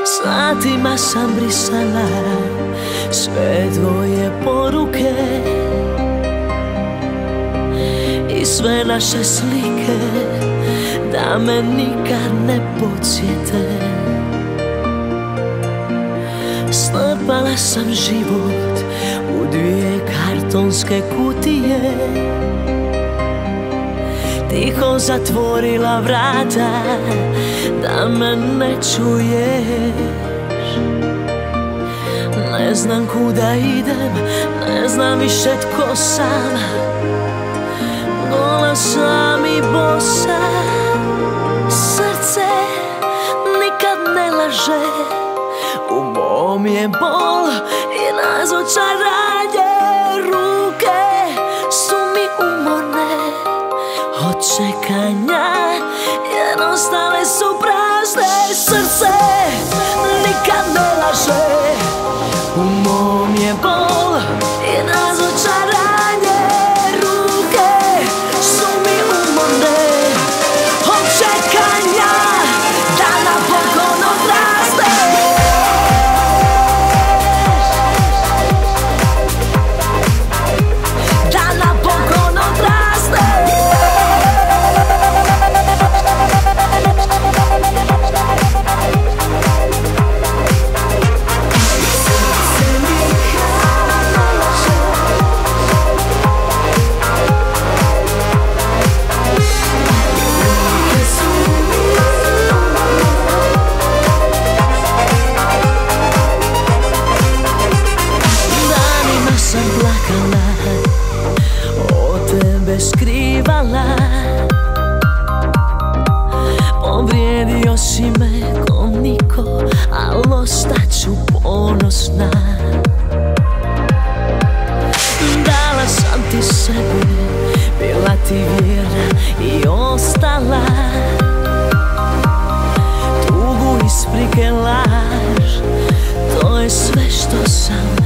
Satima sam brisala sve tvoje poruke i sve naše slike, da me nikad ne podsjete. Strpala sam život u dvije kartonske kutije, tiho zatvorila vrata da me ne čuješ. Ne znam kuda idem, ne znam više tko sam, gola sam i bosa. Srce nikad ne laže, u mom je bol i razočaranje. Ruke su mi umorne od čekanja, jer ostale su prazne. Srce nikad ne laže, u mom je bol i razočaranje. Ruke su mi umorne od čekanja, da napokon odraste. Povrijedio si me ko niko, al ostaću ponosna. Dala sam ti sebe, bila ti vjerna i ostala. Tugu, isprike, laž, to je sve što sam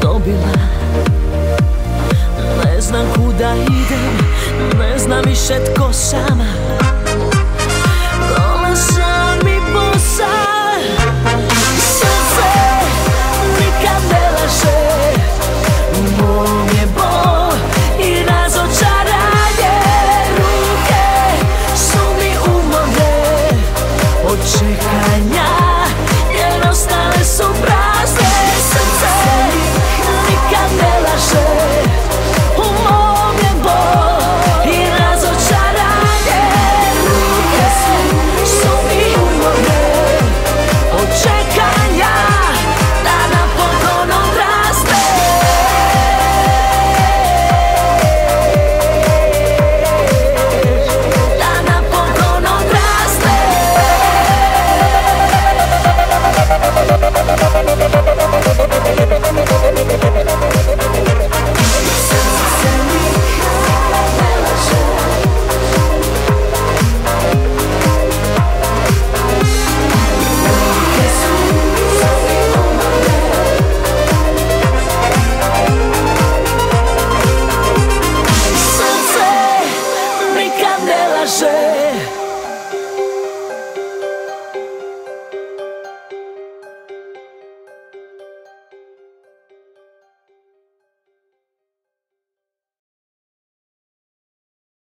dobila. Ne znam kuda idem, ne znam više tko